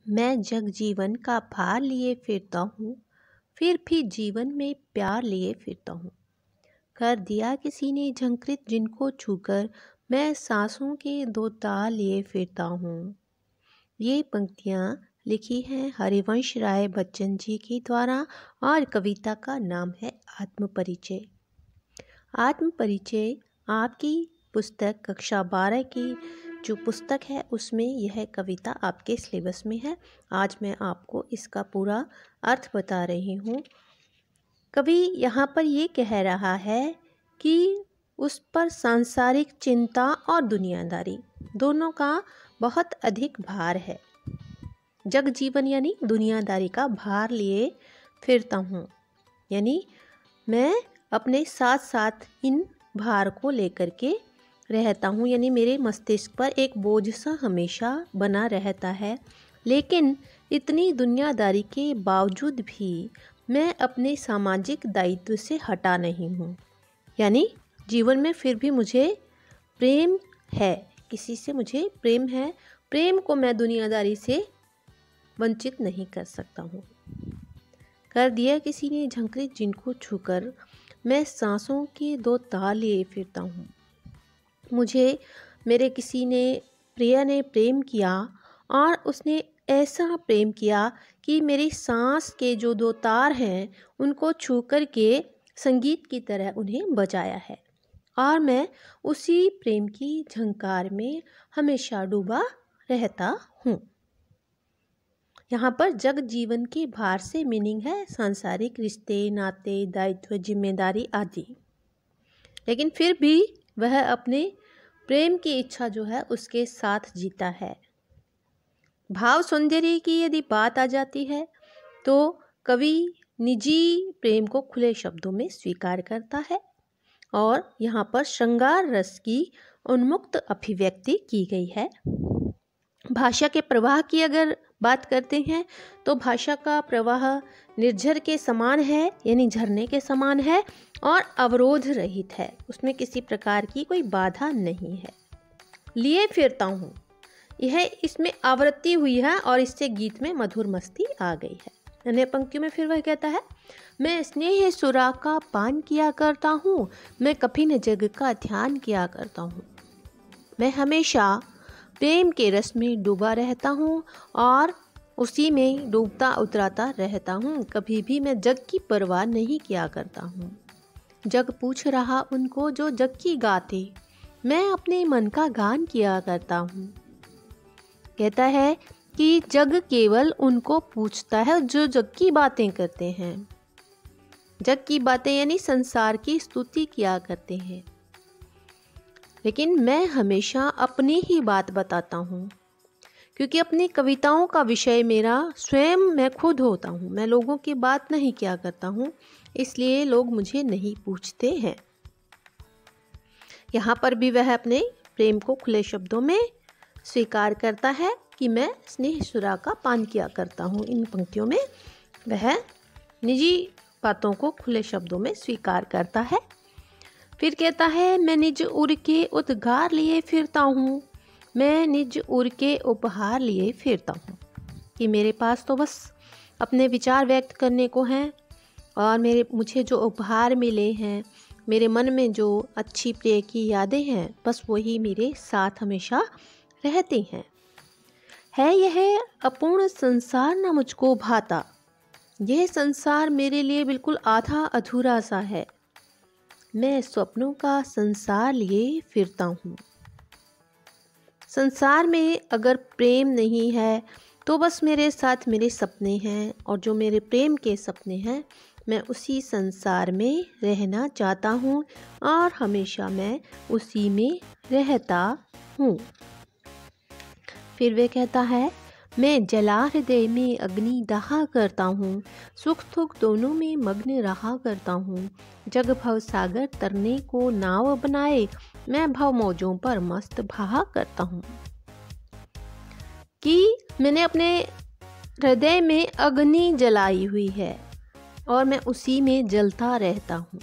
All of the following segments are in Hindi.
मैं जग जीवन का भार लिए फिरता हूँ, फिर भी जीवन में प्यार लिए फिरता हूँ। कर दिया किसी ने झंकृत जिनको छूकर, मैं सांसों के दो तार लिए फिरता हूँ। ये पंक्तियाँ लिखी हैं हरिवंश राय बच्चन जी के द्वारा और कविता का नाम है आत्मपरिचय। आत्मपरिचय आपकी पुस्तक कक्षा 12 की जो पुस्तक है उसमें यह कविता आपके सिलेबस में है। आज मैं आपको इसका पूरा अर्थ बता रही हूँ। कवि यहाँ पर ये कह रहा है कि उस पर सांसारिक चिंता और दुनियादारी दोनों का बहुत अधिक भार है। जग जीवन यानी दुनियादारी का भार लिए फिरता हूँ, यानी मैं अपने साथ साथ इन भार को लेकर के रहता हूँ, यानी मेरे मस्तिष्क पर एक बोझ सा हमेशा बना रहता है। लेकिन इतनी दुनियादारी के बावजूद भी मैं अपने सामाजिक दायित्व से हटा नहीं हूँ, यानी जीवन में फिर भी मुझे प्रेम है, किसी से मुझे प्रेम है। प्रेम को मैं दुनियादारी से वंचित नहीं कर सकता हूँ। कर दिया किसी ने झंकृत जिनको छूकर, मैं सांसों के दो तार लिए फिरता हूँ। मुझे मेरे किसी ने प्रिय ने प्रेम किया और उसने ऐसा प्रेम किया कि मेरी सांस के जो दो तार हैं उनको छू कर के संगीत की तरह उन्हें बजाया है, और मैं उसी प्रेम की झंकार में हमेशा डूबा रहता हूँ। यहाँ पर जग जीवन के भार से मीनिंग है सांसारिक रिश्ते, नाते, दायित्व, जिम्मेदारी आदि। लेकिन फिर भी वह अपने प्रेम की इच्छा जो है उसके साथ जीता है। भाव सौंदर्य की यदि बात आ जाती है तो कवि निजी प्रेम को खुले शब्दों में स्वीकार करता है, और यहाँ पर श्रृंगार रस की उन्मुक्त अभिव्यक्ति की गई है। भाषा के प्रवाह की अगर बात करते हैं तो भाषा का प्रवाह निर्झर के समान है, यानी झरने के समान है और अवरोध रहित है, उसमें किसी प्रकार की कोई बाधा नहीं है। लिए फिरता हूँ, यह इसमें आवृत्ति हुई है और इससे गीत में मधुर मस्ती आ गई है। अन्य पंक्तियों में फिर वह कहता है, मैं स्नेह सुरा का पान किया करता हूँ, मैं कफिन जग का ध्यान किया करता हूँ। मैं हमेशा प्रेम के रस में डूबा रहता हूँ और उसी में डूबता उतराता रहता हूँ। कभी भी मैं जग की परवाह नहीं किया करता हूँ। जग पूछ रहा उनको जो जग की गाते, मैं अपने मन का गान किया करता हूँ। कहता है कि जग केवल उनको पूछता है जो जग की बातें करते हैं। जग की बातें यानी संसार की स्तुति किया करते हैं, लेकिन मैं हमेशा अपनी ही बात बताता हूँ, क्योंकि अपनी कविताओं का विषय मेरा स्वयं मैं खुद होता हूँ। मैं लोगों की बात नहीं किया करता हूँ, इसलिए लोग मुझे नहीं पूछते हैं। यहाँ पर भी वह अपने प्रेम को खुले शब्दों में स्वीकार करता है कि मैं स्नेह सुरा का पान किया करता हूँ। इन पंक्तियों में वह निजी बातों को खुले शब्दों में स्वीकार करता है। फिर कहता है, मैं निज उर के उद्गार लिए फिरता हूँ, मैं निज उर के उपहार लिए फिरता हूँ, कि मेरे पास तो बस अपने विचार व्यक्त करने को हैं, और मुझे जो उपहार मिले हैं, मेरे मन में जो अच्छी प्रिय की यादें हैं, बस वही मेरे साथ हमेशा रहती हैं। है यह अपूर्ण संसार न मुझको भाता, यह संसार मेरे लिए बिल्कुल आधा अधूरा सा है, मैं स्वप्नों का संसार लिए फिरता हूँ। संसार में अगर प्रेम नहीं है तो बस मेरे साथ मेरे सपने हैं, और जो मेरे प्रेम के सपने हैं मैं उसी संसार में रहना चाहता हूँ और हमेशा मैं उसी में रहता हूँ। फिर वे कहता है, मैं जला हृदय में अग्नि दहा करता हूँ, सुख दुख दोनों में मग्न रहा करता हूँ। जग भव सागर तरने को नाव बनाए, मैं भव मौजों पर मस्त बहा करता हूँ। कि मैंने अपने हृदय में अग्नि जलाई हुई है और मैं उसी में जलता रहता हूँ।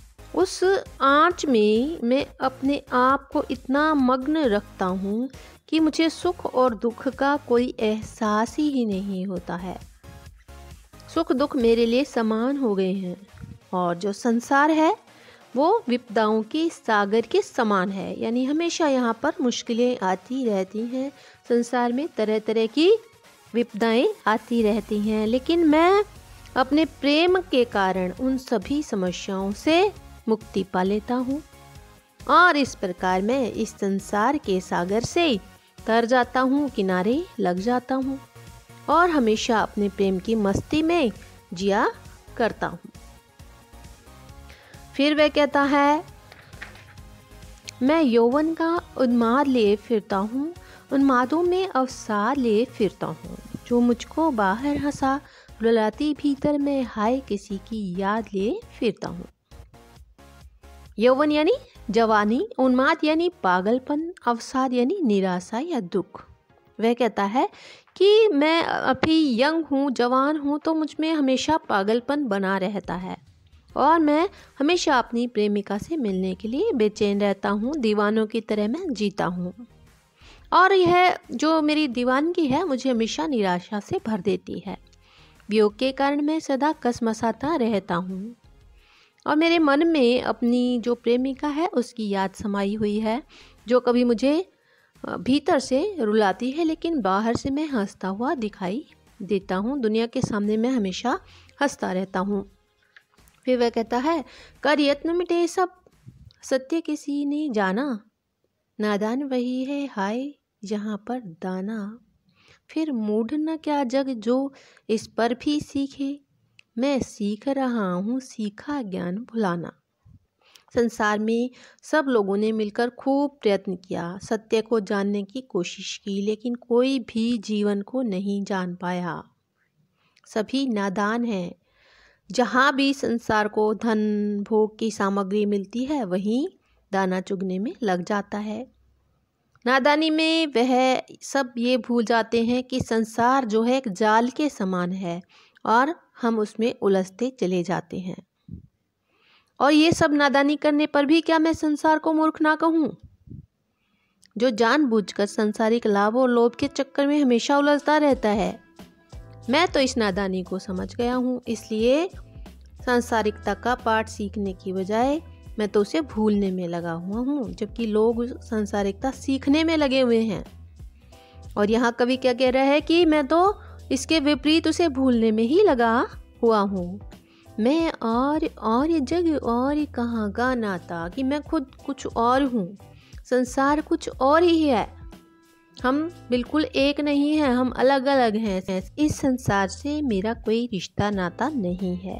उस आँच में मैं अपने आप को इतना मग्न रखता हूँ कि मुझे सुख और दुख का कोई एहसास ही नहीं होता है। सुख दुख मेरे लिए समान हो गए हैं और जो संसार है वो विपदाओं के सागर के समान है। यानी हमेशा यहाँ पर मुश्किलें आती रहती हैं, संसार में तरह तरह की विपदाएं आती रहती हैं, लेकिन मैं अपने प्रेम के कारण उन सभी समस्याओं से मुक्ति पा लेता हूँ और इस प्रकार मैं इस संसार के सागर से तर जाता हूँ, किनारे लग जाता हूँ और हमेशा अपने प्रेम की मस्ती में जिया करता हूँ। फिर वह कहता है, मैं यौवन का उन्माद लिए फिरता हूँ, उन्मादों में अवसाद लिए फिरता हूँ, जो मुझको बाहर हंसा रुलाती भीतर में हाय किसी की याद लिए फिरता हूँ। यौवन यानी जवानी, उन्माद यानी पागलपन, अवसाद यानी निराशा या दुख। वह कहता है कि मैं अभी यंग हूँ, जवान हूँ, तो मुझ में हमेशा पागलपन बना रहता है और मैं हमेशा अपनी प्रेमिका से मिलने के लिए बेचैन रहता हूँ, दीवानों की तरह मैं जीता हूँ और यह जो मेरी दीवानगी है मुझे हमेशा निराशा से भर देती है। वियोग के कारण मैं सदा कसमसाता रहता हूँ और मेरे मन में अपनी जो प्रेमिका है उसकी याद समाई हुई है, जो कभी मुझे भीतर से रुलाती है लेकिन बाहर से मैं हंसता हुआ दिखाई देता हूँ। दुनिया के सामने मैं हमेशा हंसता रहता हूँ। फिर वह कहता है, कर यत्न मिटे सब सत्य किसी ने जाना, नादान वही है हाय यहाँ पर दाना। फिर मूढ़ न क्या जग जो इस पर भी सीखे, मैं सीख रहा हूँ सीखा ज्ञान भुलाना। संसार में सब लोगों ने मिलकर खूब प्रयत्न किया, सत्य को जानने की कोशिश की, लेकिन कोई भी जीवन को नहीं जान पाया। सभी नादान हैं। जहाँ भी संसार को धन भोग की सामग्री मिलती है वहीं दाना चुगने में लग जाता है। नादानी में वह सब ये भूल जाते हैं कि संसार जो है एक जाल के समान है और हम उसमें उलझते चले जाते हैं। और ये सब नादानी करने पर भी क्या मैं संसार को मूर्ख ना कहूँ? जो जानबूझकर सांसारिक लाभ और लोभ के चक्कर में हमेशा उलझता रहता है। मैं तो इस नादानी को समझ गया हूँ, इसलिए सांसारिकता का पाठ सीखने की बजाय मैं तो उसे भूलने में लगा हुआ हूँ, जबकि लोग सांसारिकता सीखने में लगे हुए हैं। और यहाँ कवि क्या कह रहा है कि मैं तो इसके विपरीत उसे भूलने में ही लगा हुआ हूँ। मैं और ये जग और ये कहाँ का नाता, कि मैं खुद कुछ और हूँ, संसार कुछ और ही है, हम बिल्कुल एक नहीं हैं, हम अलग अलग हैं। इस संसार से मेरा कोई रिश्ता नाता नहीं है।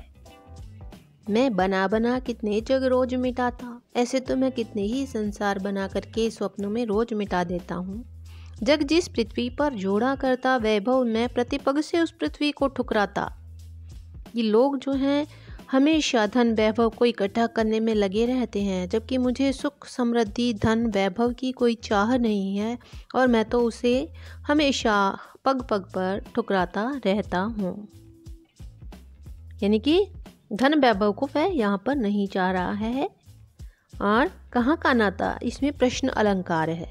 मैं बना बना कितने जग रोज मिटाता, ऐसे तो मैं कितने ही संसार बना करके स्वप्नों में रोज मिटा देता हूँ। जग जिस पृथ्वी पर जोड़ा करता वैभव, मैं प्रतिपग से उस पृथ्वी को ठुकराता। ये लोग जो हैं हमेशा धन वैभव को इकट्ठा करने में लगे रहते हैं, जबकि मुझे सुख समृद्धि धन वैभव की कोई चाह नहीं है और मैं तो उसे हमेशा पग पग पर ठुकराता रहता हूँ। यानी कि धन वैभव को वह यहाँ पर नहीं चाह रहा है। और कहाँ का नाता, इसमें प्रश्न अलंकार है।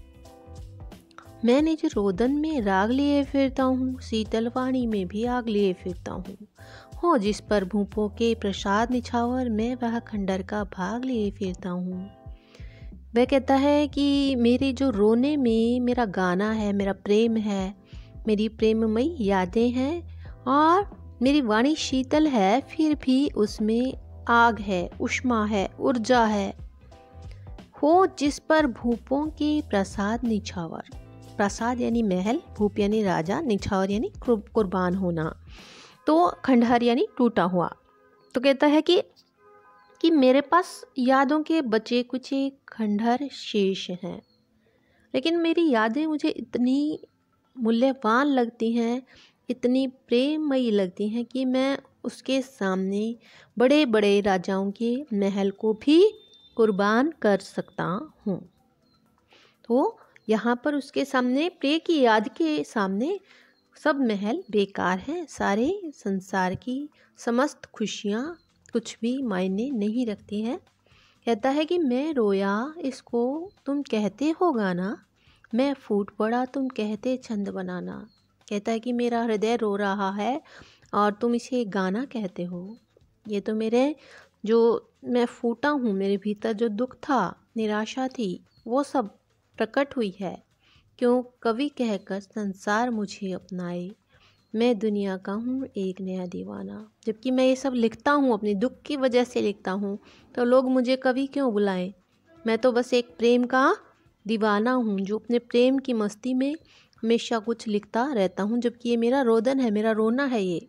मैं निज रोदन में राग लिए फिरता हूँ, शीतल वाणी में भी आग लिए फिरता हूँ। हो जिस पर भूपों के प्रसाद निछावर, मैं वह खंडर का भाग लिए फिरता हूँ। वह कहता है कि मेरे जो रोने में मेरा गाना है, मेरा प्रेम है, मेरी प्रेममयी यादें हैं और मेरी वाणी शीतल है, फिर भी उसमें आग है, उष्मा है, ऊर्जा है। हो जिस पर भूपों के प्रसाद निछावर, प्रसाद यानी महल, भूप यानी राजा, निछावर यानी कुर्बान होना, तो खंडहर यानी टूटा हुआ। तो कहता है कि मेरे पास यादों के बचे कुछ खंडहर शेष हैं, लेकिन मेरी यादें मुझे इतनी मूल्यवान लगती हैं, इतनी प्रेममयी लगती हैं कि मैं उसके सामने बड़े बड़े राजाओं के महल को भी कुर्बान कर सकता हूँ। तो यहाँ पर उसके सामने, प्रिय की याद के सामने सब महल बेकार हैं, सारे संसार की समस्त खुशियाँ कुछ भी मायने नहीं रखती हैं। कहता है कि मैं रोया इसको तुम कहते हो गाना, मैं फूट पड़ा तुम कहते छंद बनाना। कहता है कि मेरा हृदय रो रहा है और तुम इसे गाना कहते हो। ये तो मेरे जो मैं फूटा हूँ, मेरे भीतर जो दुख था, निराशा थी, वो सब प्रकट हुई है। क्यों कवि कहकर संसार मुझे अपनाए, मैं दुनिया का हूँ एक नया दीवाना। जबकि मैं ये सब लिखता हूँ अपने दुख की वजह से लिखता हूँ, तो लोग मुझे कवि क्यों बुलाएं? मैं तो बस एक प्रेम का दीवाना हूँ जो अपने प्रेम की मस्ती में हमेशा कुछ लिखता रहता हूँ, जबकि ये मेरा रोदन है, मेरा रोना है। ये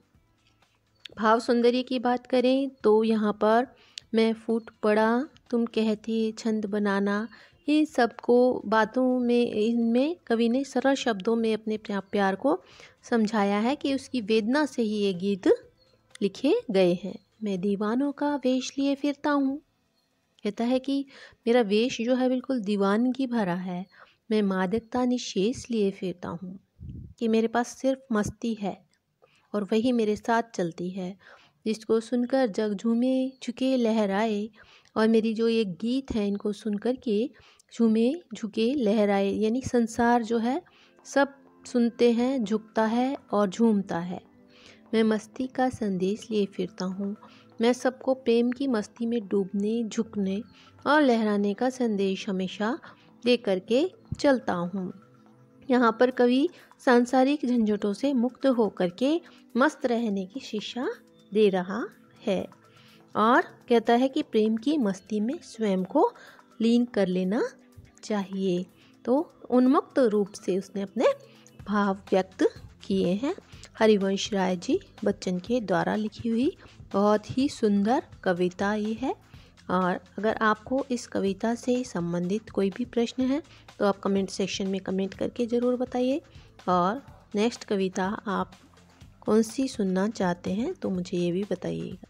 भाव सौंदर्य की बात करें तो यहाँ पर मैं फूट पड़ा तुम कहते छंद बनाना, इन सबको बातों में इनमें कवि ने सरल शब्दों में अपने प्यार को समझाया है कि उसकी वेदना से ही ये गीत लिखे गए हैं। मैं दीवानों का वेश लिए फिरता हूँ। कहता है कि मेरा वेश जो है बिल्कुल दीवानगी भरा है। मैं मादकता निशेष लिए फिरता हूँ कि मेरे पास सिर्फ मस्ती है और वही मेरे साथ चलती है, जिसको सुनकर जग झूमे झुके लहराए। और मेरी जो ये गीत है इनको सुनकर के झूमे झुके लहराए, यानी संसार जो है सब सुनते हैं, झुकता है और झूमता है। मैं मस्ती का संदेश लिए फिरता हूँ। मैं सबको प्रेम की मस्ती में डूबने, झुकने और लहराने का संदेश हमेशा दे करके चलता हूँ। यहाँ पर कवि सांसारिक झंझटों से मुक्त होकर के मस्त रहने की शिक्षा दे रहा है और कहता है कि प्रेम की मस्ती में स्वयं को लीन कर लेना चाहिए। तो उन्मुक्त रूप से उसने अपने भाव व्यक्त किए हैं। हरिवंश राय जी बच्चन के द्वारा लिखी हुई बहुत ही सुंदर कविता ये है। और अगर आपको इस कविता से संबंधित कोई भी प्रश्न है तो आप कमेंट सेक्शन में कमेंट करके ज़रूर बताइए। और नेक्स्ट कविता आप कौन सी सुनना चाहते हैं तो मुझे ये भी बताइएगा।